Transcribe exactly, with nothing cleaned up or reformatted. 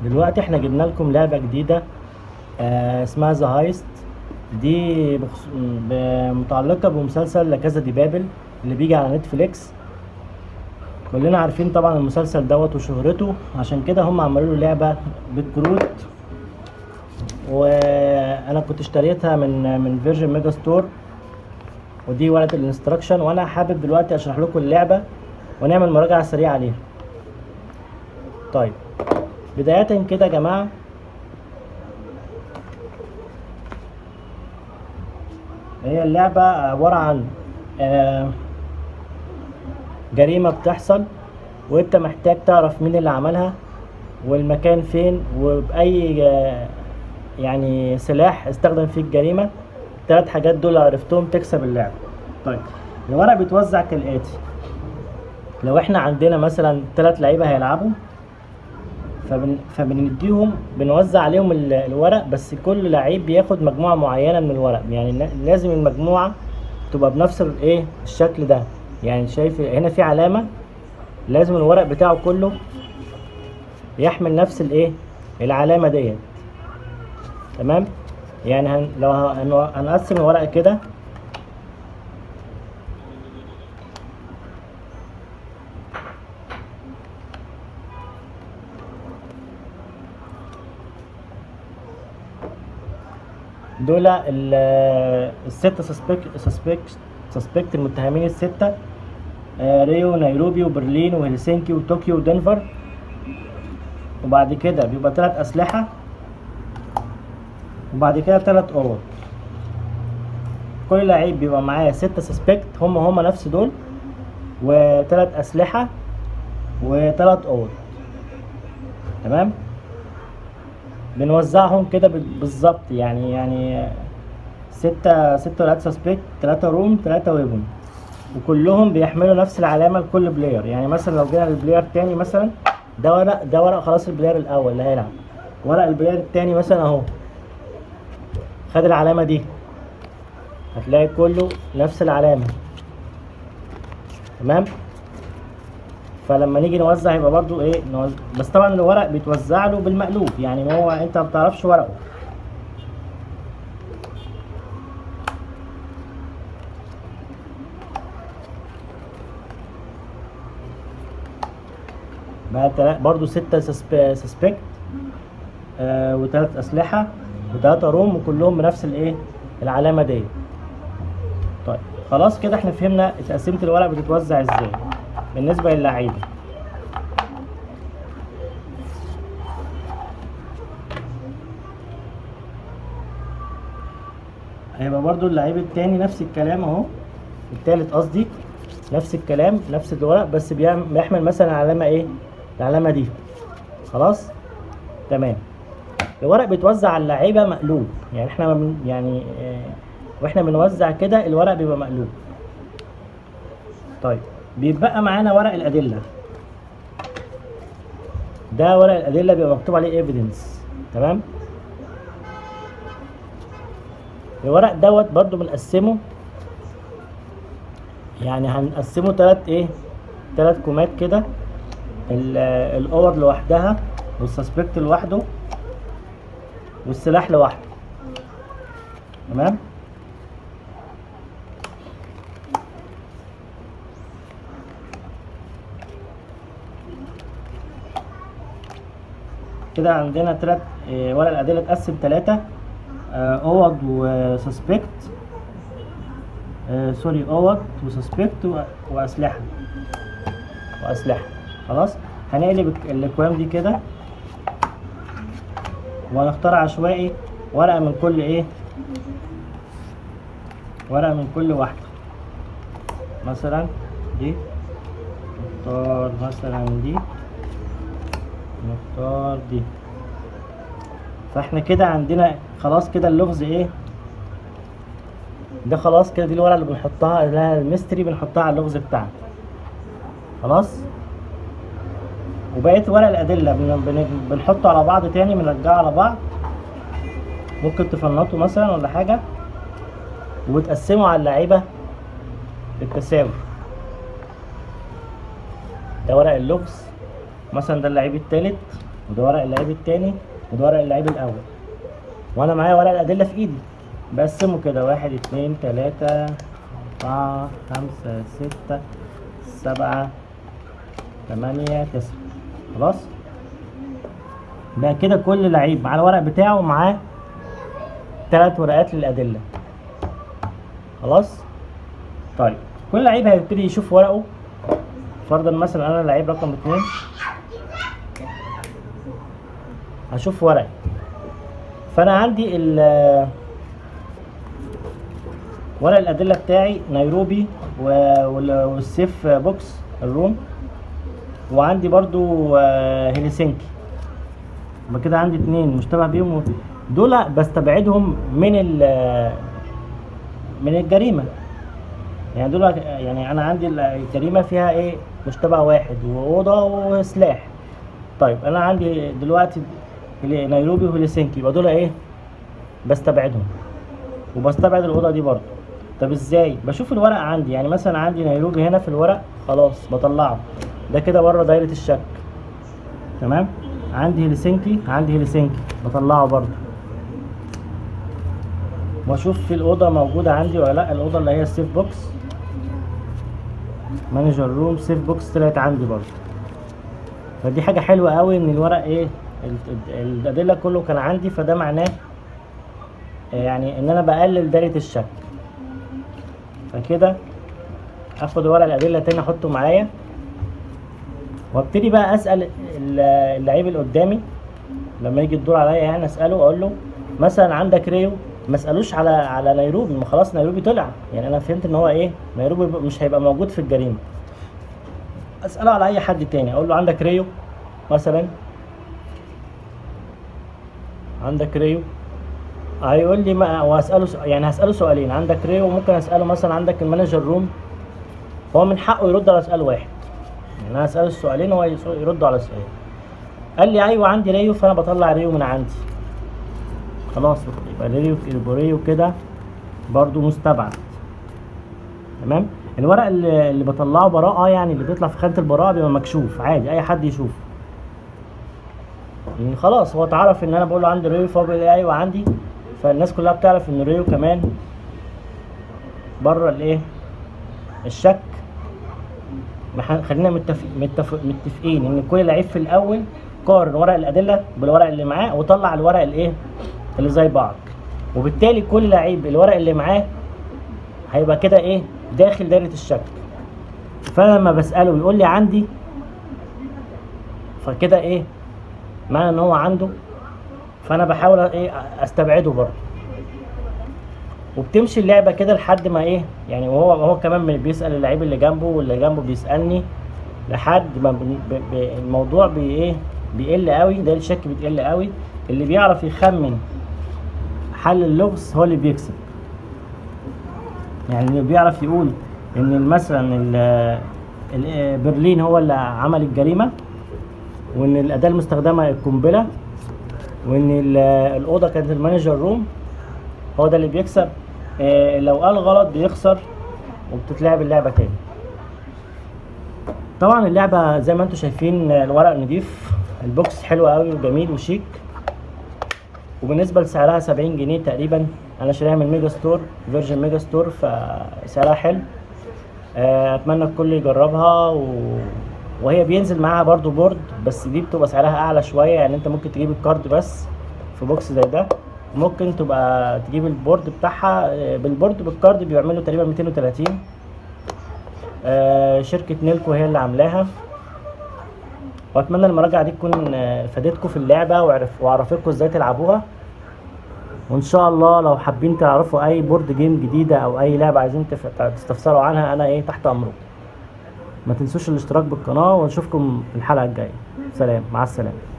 دلوقتي احنا جبنا لكم لعبة جديدة آه اسمها ذا هايست. دي بخص... ب- متعلقة بمسلسل لا كازا دي بابل اللي بيجي على نتفليكس. كلنا عارفين طبعا المسلسل دوت وشهرته، عشان كده هم عملوا له لعبة بالكروت. وانا كنت اشتريتها من من فيرجن ميجا ستور، ودي ورقة الانستراكشن. وانا حابب دلوقتي اشرح لكم اللعبة ونعمل مراجعة سريعة عليها. طيب بداية كده يا جماعة، هي اللعبة عبارة عن آه، جريمة بتحصل، وانت محتاج تعرف مين اللي عملها والمكان فين وبأي آه، يعني سلاح استخدم فيه الجريمة. التلات حاجات دول لو عرفتهم تكسب اللعبة. طيب الورق بيتوزع كالآتي: لو احنا عندنا مثلا تلات لعيبة هيلعبوا، فبن... فبنديهم بنوزع عليهم ال- الورق، بس كل لعيب بياخد مجموعة معينة من الورق. يعني نا- لازم المجموعة تبقى بنفس الايه الشكل ده. يعني شايف هنا في علامة، لازم الورق بتاعه كله يحمل نفس الايه العلامة ديت. تمام. يعني هن... لو هن... هنقسم الورق كده، دول ال- الستة سسبكت سسبكت سسبكت المتهمين الستة: آه، ريو ونيروبي وبرلين وهلسنكي وطوكيو ودنفر. وبعد كده بيبقى تلات أسلحة، وبعد كده تلات أوض. كل لعيب بيبقى معاه ستة سسبكت هم هم نفس دول، وتلات أسلحة وتلات أوض. تمام. بنوزعهم كده بال- بالظبط، يعني يعني ستة ستة ولاد سسبكت، تلاتة روم، تلاتة ويبون، وكلهم بيحملوا نفس العلامة لكل بلاير. يعني مثلا لو جينا للبلاير تاني، مثلا ده ورق ده ورق خلاص البلاير الأول اللي هيلعب. ورق البلاير التاني مثلا أهو خد العلامة دي، هتلاقي كله نفس العلامة. تمام. فلما نيجي نوزع يبقى برضو ايه نوزع. بس طبعا الورق بيتوزع له بالمقلوب، يعني ما هو انت ما بتعرفش ورقه. بقى تلا- برضو ستة سسب- سسبكت، آه وتلات أسلحة وتلاتة روم، وكلهم بنفس الايه العلامة دي. طيب خلاص كده احنا فهمنا تقسيمة الورق بتتوزع ازاي بالنسبة للعيبة. هيبقى برضو اللعيب التاني نفس الكلام اهو، التالت قصدي، نفس الكلام نفس الورق، بس بيعمل بيحمل مثلا علامة ايه العلامة دي. خلاص تمام. الورق بيتوزع على اللعيبة مقلوب، يعني احنا ما بن- يعني اه واحنا بنوزع كده الورق بيبقى مقلوب. طيب بيبقى معانا ورق الأدلة. ده ورق الأدلة بيبقى مكتوب عليه ايفيدنس. تمام. الورق دوت برضو بنقسمه، يعني هنقسمه تلات ايه تلات كومات كده: ال- الاوض لوحدها، والسسبكت لوحده، والسلاح لوحده. تمام. كده عندنا تلات إيه، ورق الأدلة اتقسم تلاتة: آه، اوض وسسبكت، آه، سوري اوض وسسبكت و- واسلحة واسلحة. خلاص هنقلب الك- الاكوام دي كده، وهنختار عشوائي ورقة من كل ايه ورقة من كل واحدة. مثلا دي، نختار مثلا دي، نختار دي. فاحنا كده عندنا خلاص كده اللغز ايه ده. خلاص كده دي الورقة اللي بنحطها، اللي هي الميستري، بنحطها على اللغز بتاعنا. خلاص. وبقيت ورق الأدلة بن- بن- بنحطه على بعض تاني، بنرجعه على بعض. ممكن تفنطوا مثلا ولا حاجة، وتقسموا على اللعيبة بالتساوي. ده ورق اللغز مثلا، ده اللعيب التالت، وده ورق اللعيب التاني، وده ورق اللعيب الاول، وانا معايا ورق الادله في ايدي. بقسمه كده واحد اتنين تلاته اربعه خمسه سته سبعه تمانيه تسعه. خلاص بقى كده كل لعيب مع الورق بتاعه معاه تلات ورقات للادله. خلاص طيب كل لعيب هيبتدي يشوف ورقه. فرضا مثلا انا لعيب رقم اتنين، هشوف ورقي. فانا عندي ال ورق الادله بتاعي نيروبي والسيف بوكس الروم، وعندي برضو هلسنكي. يبقى كده عندي اتنين مشتبه بيهم، دول بستبعدهم من من الجريمه. يعني دول يعني انا عندي الجريمه فيها ايه؟ مشتبه واحد واوضه وسلاح. طيب انا عندي دلوقتي نيروبي وهلسنكي، يبقى دول ايه؟ بستبعدهم، وبستبعد الاوضه دي برضو. طب ازاي؟ بشوف الورق عندي، يعني مثلا عندي نيروبي هنا في الورق، خلاص بطلعه، ده كده بره دايره الشك. تمام. عندي هلسنكي، عندي هلسنكي بطلعه برضو، واشوف في الاوضه موجوده عندي ولا لا. الاوضه اللي هي السيف بوكس مانجر روم سيف بوكس طلعت عندي برضو. فدي حاجه حلوه قوي ان الورق ايه، الادله كله كان عندي. فده معناه يعني ان انا بقلل دايره الشك. فكده اخد ورق الادله تاني احطه معايا، وابتدي بقى اسال اللعيب اللي قدامي لما يجي الدور عليا، يعني اساله اقول له مثلا عندك ريو. ما اسالوش على على نيروبي، ما خلاص نيروبي طلع، يعني انا فهمت ان هو ايه، نيروبي مش هيبقى موجود في الجريمه. اساله على اي حد تاني، اقول له عندك ريو مثلا، عندك ريو، هيقول لي ما، واساله يعني هساله سؤالين، عندك ريو، وممكن اساله مثلا عندك المانجر روم. هو من حقه يرد على سؤال واحد، يعني انا اساله السؤالين وهو يرد على سؤال. قال لي ايوه عندي ريو، فانا بطلع ريو من عندي. خلاص يبقى ريو ريو كده برضو مستبعد. تمام. الورق اللي, اللي بطلعه براءه، يعني اللي بيطلع في خانه البراءه بيبقى مكشوف عادي، اي حد يشوفه. يعني خلاص هو اتعرف ان انا بقول له عندي ريو، فهو بيقول لي ايوه عندي، فالناس كلها بتعرف ان ريو كمان بره الايه، الشك. خلينا متفق متفق متفقين ان كل لعيب في الاول قارن ورق الادله بالورق اللي معاه، وطلع الورق الايه اللي زي بعض، وبالتالي كل لعيب الورق اللي معاه هيبقى كده ايه، داخل دايره الشك. فانا لما بساله ويقول لي عندي، فكده ايه معنى ان هو عنده، فانا بحاول ايه استبعده برضه. وبتمشي اللعبه كده لحد ما ايه، يعني وهو هو كمان بيسال اللعيب اللي جنبه، واللي جنبه بيسالني، لحد ما ب... ب... الموضوع بي ايه بيقل قوي، ده الشك بيقل قوي. اللي بيعرف يخمن حل اللغز هو اللي بيكسب. يعني اللي بيعرف يقول ان مثلا برلين هو اللي عمل الجريمه، وان الاداه المستخدمه القنبله، وان الاوضه كانت المانجر روم، هو ده اللي بيكسب. إيه لو قال غلط بيخسر، وبتتلعب اللعبه تاني. طبعا اللعبه زي ما انتم شايفين الورق نضيف، البوكس حلو قوي وجميل وشيك، وبالنسبه لسعرها سبعين جنيه تقريبا. انا شاريها من ميجا ستور، فيرجن ميجا ستور، فسعرها حلو. اتمنى الكل يجربها. و... وهي بينزل معاها برضو بورد، بس دي بتبقى سعرها اعلى شويه، يعني انت ممكن تجيب الكارد بس في بوكس زي ده، ممكن تبقى تجيب البورد بتاعها. بالبورد بالكارد بيعملوا تقريبا ميتين وتلاتين. شركه نيلكو هي اللي عاملاها. واتمنى المراجعه دي تكون فادتكم في اللعبه، وعرف وعرفتكم ازاي تلعبوها. وان شاء الله لو حابين تعرفوا اي بورد جيم جديده او اي لعبه عايزين تستفسروا عنها، انا ايه تحت امركم. ما تنسوش الاشتراك بالقناه، ونشوفكم في الحلقه الجايه. سلام، مع السلامه.